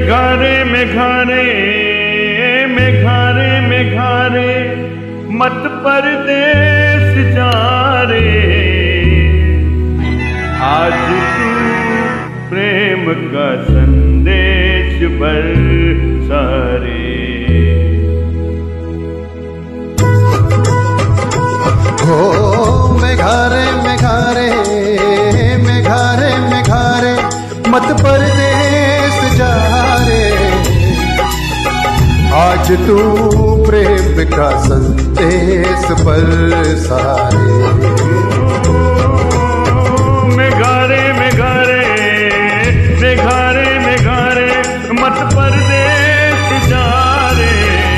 मेघारे मेघारे मेघारे मेघारे मत परदेस जा रे। आज तू प्रेम का संदेश बरसा रे। हो मेघारे मेघारे मेघारे मेघारे मत परदेस जा रे। आज तू प्रेम का संदेश बरसा रे। मेघारे मेघारे मेघारे मेघारे मत परदेस जा रे।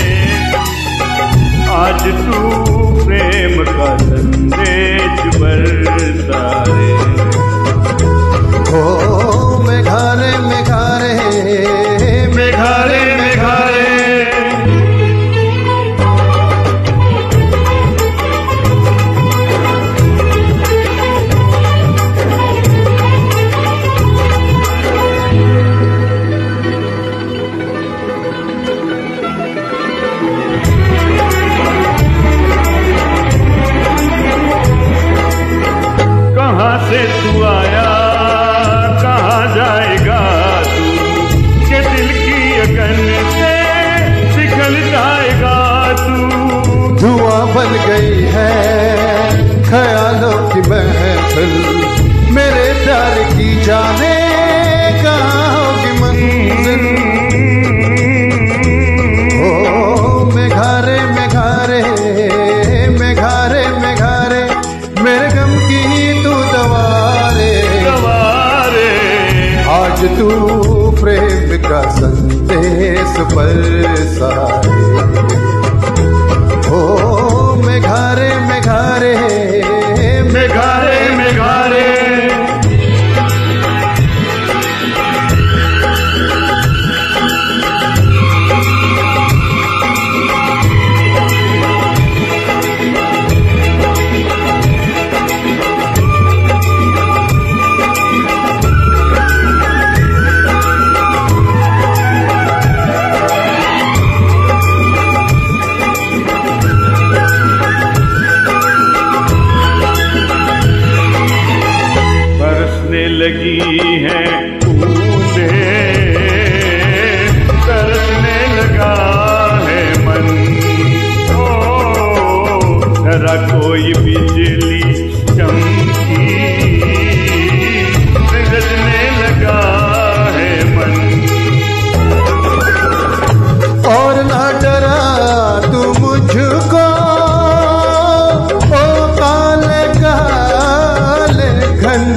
आज तू प्रेम का संदेश बरसा रे। हो मेघारे मेघारे मेघारे मेघारे कहाँ से तू आया कहाँ जाएगा तू, के दिल की अगन से पिघल जाएगा तू। धुआं बन गई है ख्यालों की महफिल, मेरे प्यार की जाने कहाँ होगी मंजिल। ओ मेघारे मेघारे मेघारे मेघारे मेरे गम की तू दवारे। आज तू प्रेम का संदेश बरसा रे। ओ मेघारे मेघारे मेघारे मेघारे लगी है बूंदे, तरसने लगा है मन। ओ जरा कोई बिजली चमकी, गरजने लगा है मन। और ना डरा तू मुझको ओ काले काले घन,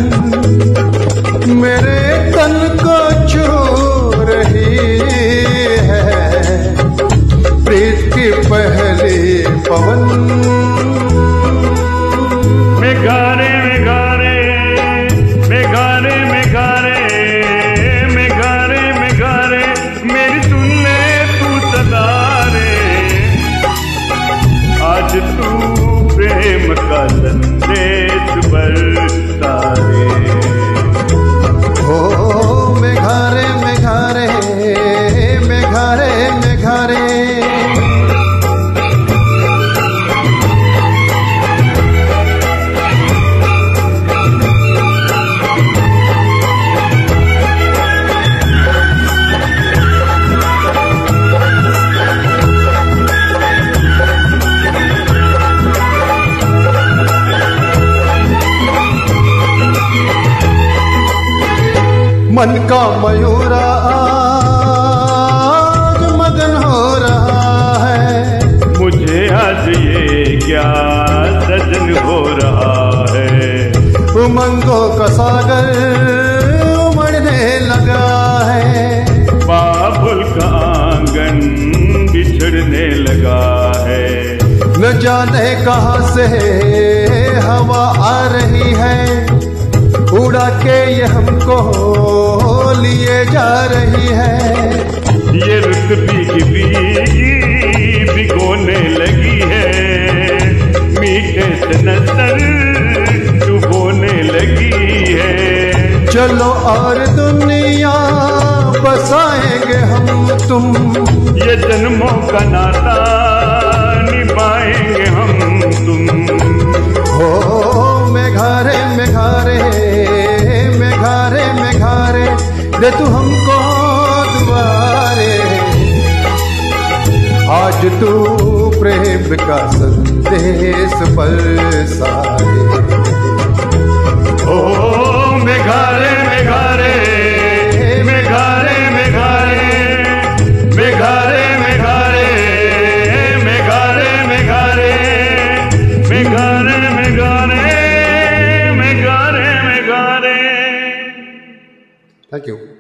मेरे तन को छू रही है प्रीत की पहली पवन। मेघारे मेघारे मेघारे मेघारे मेघारे मेघारे मेरी सुन ले तू सदा रे। आज तू प्रेम का संदेश बरसा रे। हो मेघारे मेघारे मेघारे मेघारे मन का मयूरा आज मगन हो रहा है। मुझे आज ये क्या सजन हो रहा है। उमंगों का सागर उमड़ने लगा है। बाबुल का आंगन बिछड़ने लगा है। न जाने कहाँ से हवा आ रही है, उड़ा के ये हमको लिए जा रही है। ये रुत भीगी भीगी भिगोने लगी है। मीठे से नजर डुबोने लगी है। चलो और दुनिया बसाएंगे तुम, ये जन्मों का नाता निभाएंगे हम तुम। हो मेघारे मेघारे मेघारे मेघारे दे तू हमको दुआरे, आज तू प्रेम का संदेश बरसाए। ओ मेघारे मेघारे मेघारे मेघारे मेघारे मेघारे मेघारे मेघारे मेघारे मेघारे मेघारे मेघारे। Thank you.